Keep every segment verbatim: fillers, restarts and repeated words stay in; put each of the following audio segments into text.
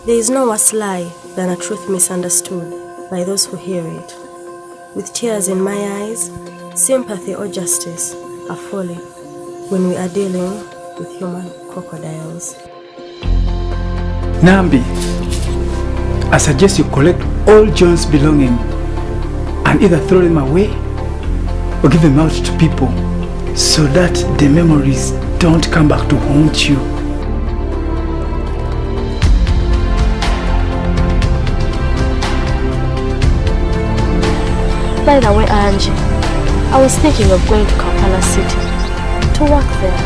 There is no worse lie than a truth misunderstood by those who hear it. With tears in my eyes, sympathy or justice are falling when we are dealing with human crocodiles. Nambi, I suggest you collect all John's belongings and either throw them away or give them out to people so that the memories don't come back to haunt you. By the way, Angie, I was thinking of going to Kampala City to work there.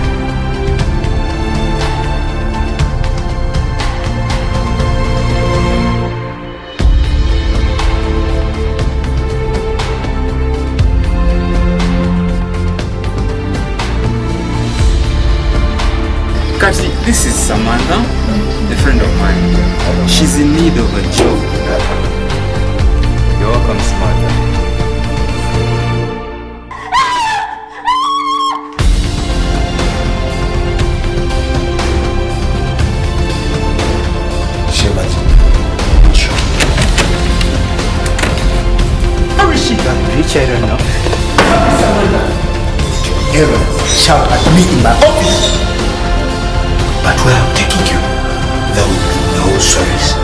Kasi, this is Samantha, a friend of mine. She's in need of a job. You're welcome, Samantha. How is she that rich? I don't know. Never shout at me in my office. But where I'm taking you, there will be no sorries.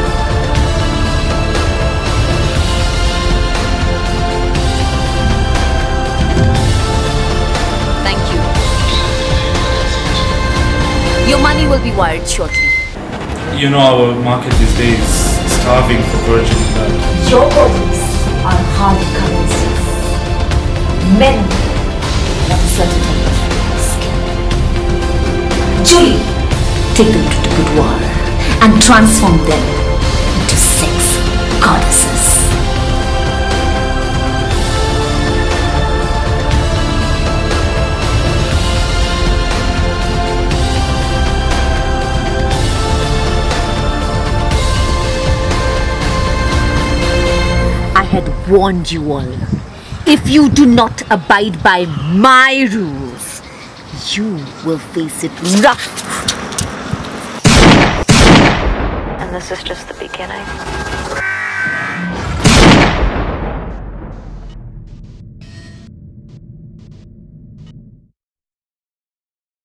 Thank you. Your money will be wired shortly. You know our market these days is starving for virgin blood. Your bodies are hard currencies. Men have a certain type of skin. Julie, take them to the boudoir and transform them into sex goddesses. I had warned you all. If you do not abide by my rules, you will face it rough. And this is just the beginning.